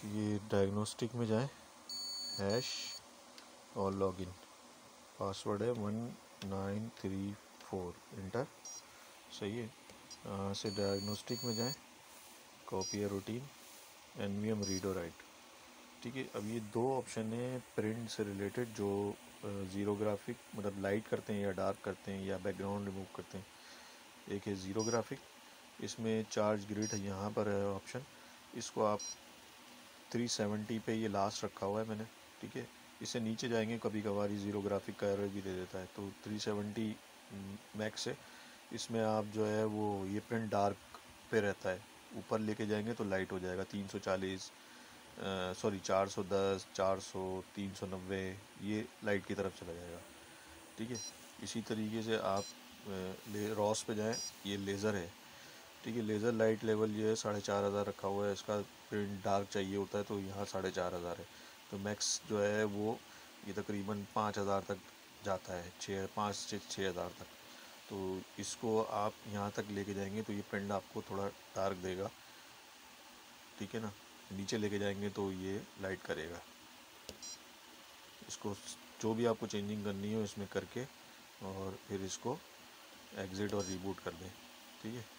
ये डायग्नोस्टिक में जाएं, हैश और लॉगिन, पासवर्ड है 1934, इंटर। सही है। यहाँ से डायग्नोस्टिक में जाएं, कॉपी या रूटीन, एनवीएम रीड और राइट। ठीक है। अब ये दो ऑप्शन है प्रिंट से रिलेटेड, जो ज़ीरो ग्राफिक मतलब लाइट करते हैं या डार्क करते हैं या बैकग्राउंड रिमूव करते हैं। एक है ज़ीरो ग्राफिक, इसमें चार्ज ग्रिड है, यहाँ पर है ऑप्शन। इसको आप 370 पे ये लास्ट रखा हुआ है मैंने। ठीक है। इससे नीचे जाएंगे कभी कभार ये ज़ीरो ग्राफिक का एरर भी दे देता है, तो 370 मैक्स है। इसमें आप जो है वो ये प्रिंट डार्क पे रहता है, ऊपर लेके जाएंगे तो लाइट हो जाएगा 340, सॉरी 410, 400, 390, ये लाइट की तरफ चला जाएगा। ठीक है। इसी तरीके से आप रॉस पे जाएं, ये लेज़र है। ठीक है। लेज़र लाइट लेवल ये है 4500 रखा हुआ है, इसका प्रिंट डार्क चाहिए होता है तो यहाँ 4500 है। तो मैक्स जो है वो ये तकरीबन 5000 तक जाता है, 5 से 6000 तक। तो इसको आप यहाँ तक लेके जाएंगे तो ये प्रिंट आपको थोड़ा डार्क देगा। ठीक है ना। नीचे लेके जाएंगे तो ये लाइट करेगा। इसको जो भी आपको चेंजिंग करनी हो इसमें करके और फिर इसको एग्ज़िट और रीबूट कर दें। ठीक है।